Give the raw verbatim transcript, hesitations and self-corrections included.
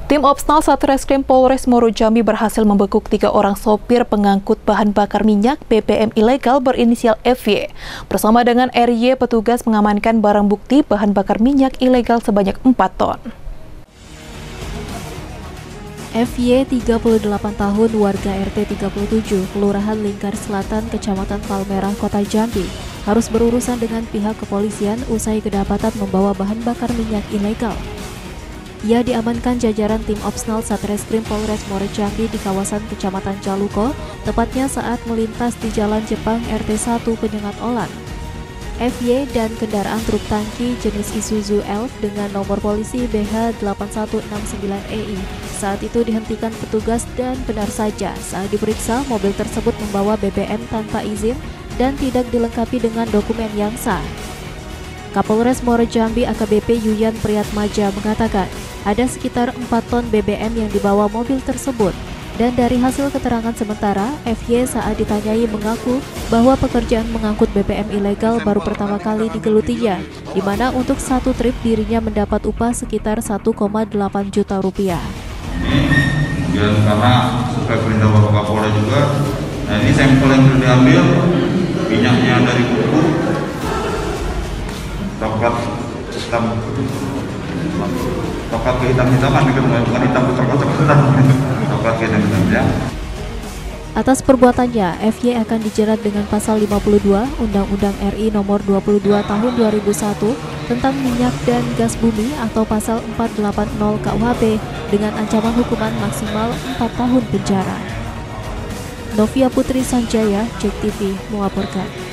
Tim Opsnal Satreskrim Polres Muaro Jambi berhasil membekuk tiga orang sopir pengangkut bahan bakar minyak B B M ilegal berinisial F Y. Bersama dengan R Y, petugas mengamankan barang bukti bahan bakar minyak ilegal sebanyak empat ton. F Y, tiga puluh delapan tahun, warga R T tiga puluh tujuh, Kelurahan Lingkar Selatan, Kecamatan Palmerah, Kota Jambi, harus berurusan dengan pihak kepolisian usai kedapatan membawa bahan bakar minyak ilegal. Ia diamankan jajaran tim Opsnal Satreskrim Polres Muaro Jambi di kawasan Kecamatan Caluko, tepatnya saat melintas di Jalan Jepang R T satu Penyengat Olan. F Y dan kendaraan truk tangki jenis Isuzu Elf dengan nomor polisi B H delapan satu enam sembilan E I saat itu dihentikan petugas dan benar saja saat diperiksa mobil tersebut membawa B B M tanpa izin dan tidak dilengkapi dengan dokumen yang sah. Kapolres Muaro Jambi A K B P Yuyan Priyatmaja mengatakan ada sekitar empat ton B B M yang dibawa mobil tersebut. Dan dari hasil keterangan sementara, F Y saat ditanyai mengaku bahwa pekerjaan mengangkut B B M ilegal baru pertama kali digelutinya, di mana untuk satu trip dirinya mendapat upah sekitar satu koma delapan juta rupiah. Kemudian karena sesuai perintah Bapak Kapolda juga, nah ini sampel yang sudah diambil, minyaknya dari kuku, coklat hitam, coklat ke hitam-hitaman, bukan hitam ke coklat-coklatan, coklat ke hitam-hitam ya. Atas perbuatannya, F Y akan dijerat dengan pasal lima puluh dua Undang-Undang R I nomor dua puluh dua tahun dua ribu satu tentang minyak dan gas bumi atau pasal empat ratus delapan puluh K U H P dengan ancaman hukuman maksimal empat tahun penjara. Novia Putri Sanjaya, Jek T V melaporkan.